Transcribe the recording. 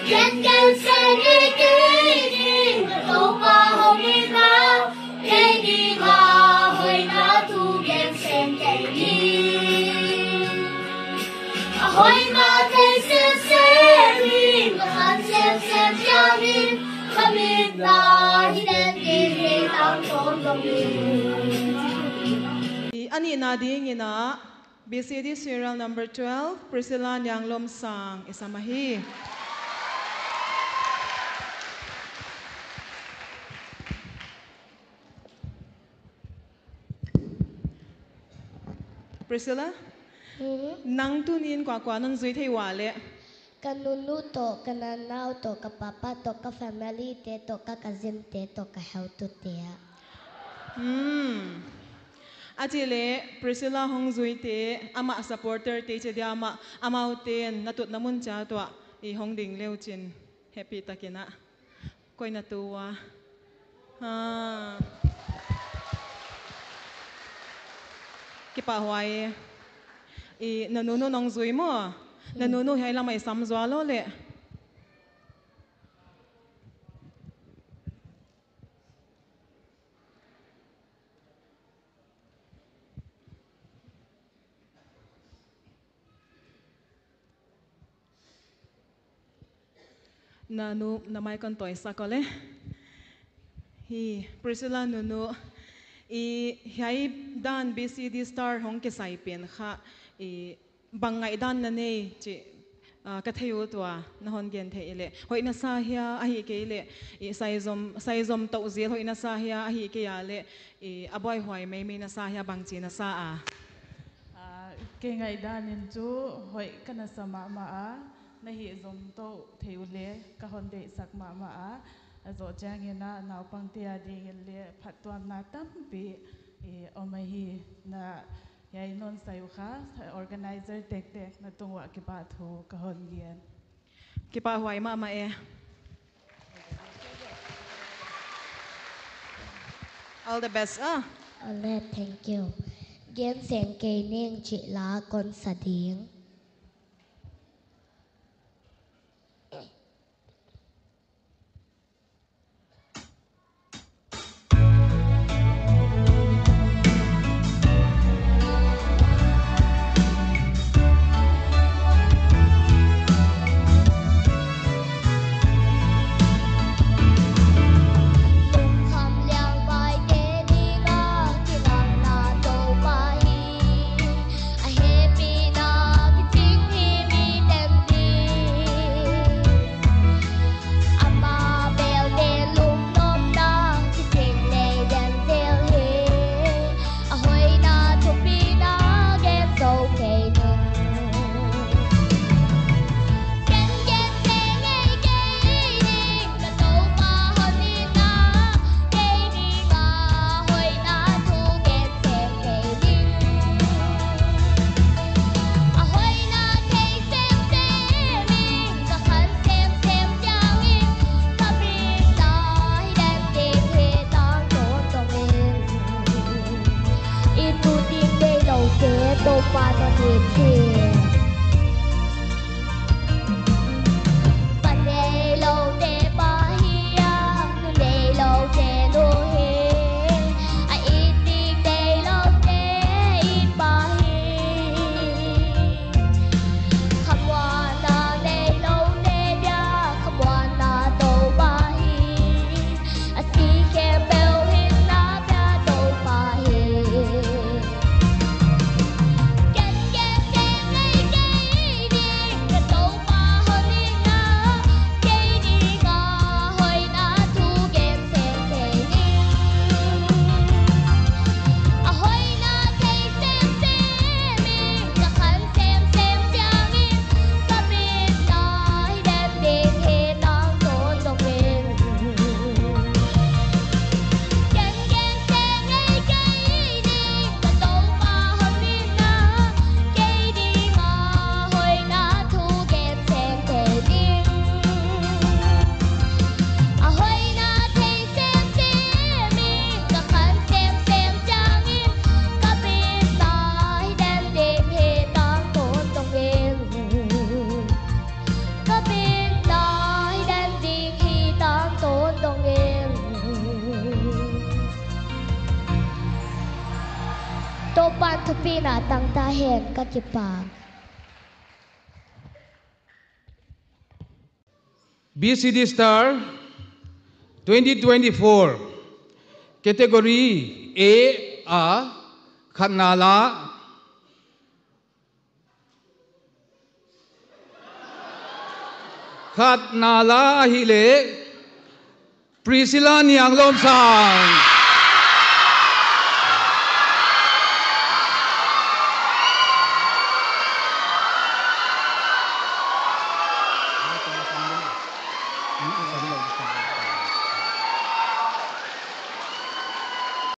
Gen gen sen đi đâu mà hôm nào cái đi mà hồi nào tu gen sen đi hồi nào thấy sen đi mà han sen cha đi kami na hinan đi ang thôn kami ani na ding ina BCD serial number 12 Priscilla Nyanglom sang isamahi Priscilla nang tunin kwa nan zui thei wa le kanunu to kananaw to kapapa to ka family te to ka cousin te to ka how to te aji le Priscilla hong zui te ama supporter te che dia ama amauten natut namun cha to I hong ding leu chin happy takina koi na tuwa ha kipa huai I nanunu nong zui mo nanunu hai la mai sam zwa lo le nanu namai kon toy sakole hi Priscilla nunu I hai dan BCD star hong ke sai pen kha I bangai dan na nei chi ka theu twa na hon gen the ile hoi na sa hia a hi ke ile I sai zom to zi hoi na sa hia a hi ke ya le I aboy hoi mai mai na sa hia bang chi na sa a ke ngai dan in chu hoi kana sama ma a na hi zom to theu le ka hon de sak ma a zo chang ina naw pang tia ding le phatwam na tam pi omai hi na yai non sayu kha organizer tek na tungwa ki pa thu ka hon gian ki pa huai ma e all the best alle thank you gen sen ke ning chi la kon sa ding Happy now. ทุปีนาตังตาเห็นกัจจิปา BCD Star 2024 category A Khatnala Hile Priscilla Nianglom Sang